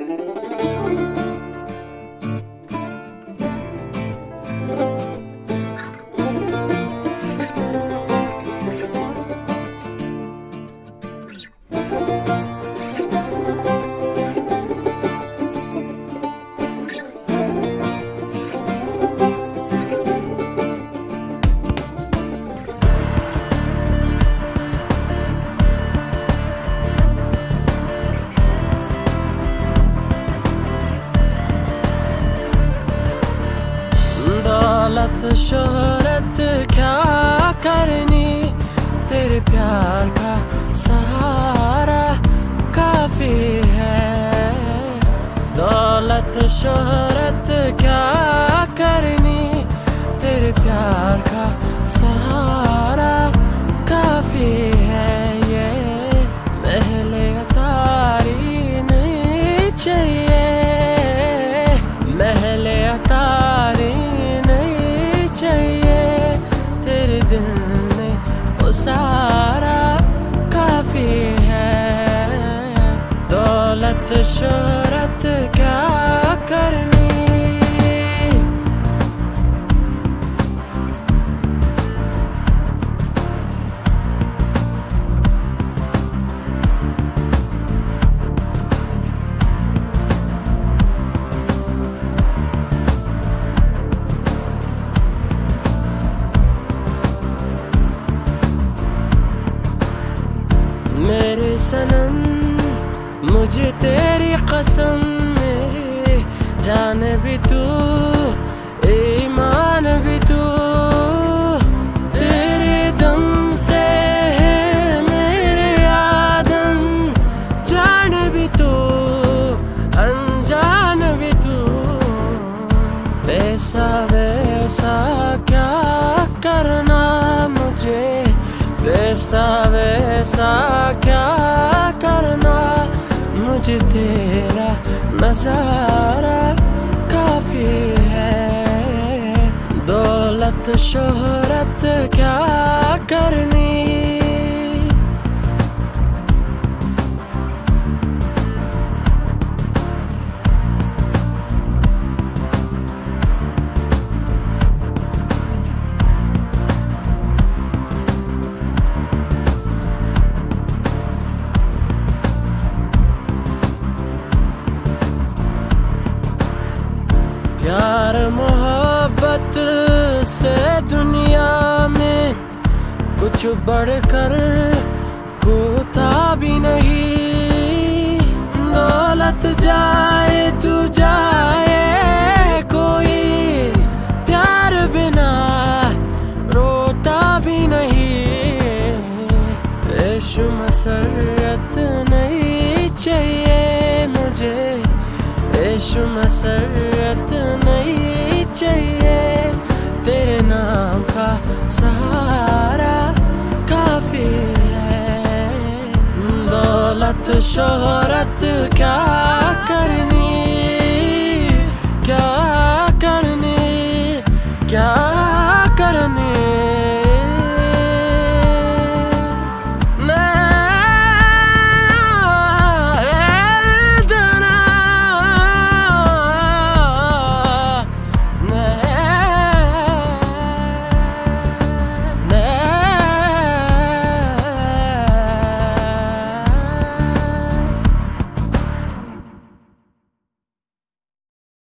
दौलत शोहरत क्या करनी, तेरे प्यार का सहारा काफी है। दौलत शोहरत क्या करनी, तेरे प्यार का सहारा काफी है। ये महले अतारी नहीं चाहिए, महले अतारी नहीं चाहिए। तेरे दिल में वो सारा काफी है। दौलत शोहरत क्या करनी। मेरे सनम मुझे तेरी कसम, मेरी जान भी तू, ईमान भी तू। तेरे दम से है मेरे आदम, जान भी तू, अनजान भी तू। वैसा वैसा क्या करना मुझे, वैसा वैसा क्या करना मुझे। तेरा नजारा काफी है। दौलत शोहरत क्या करनी। प्यार मोहब्बत से दुनिया में कुछ बढ़कर होता भी नहीं। दौलत जाए तू जाए, कोई प्यार बिना रोता भी नहीं। इश्क मसरत नहीं चाहिए मुझे, इश्क मसरत नहीं चाहिए। तेरे नाम का सहारा काफी है। दौलत शोहरत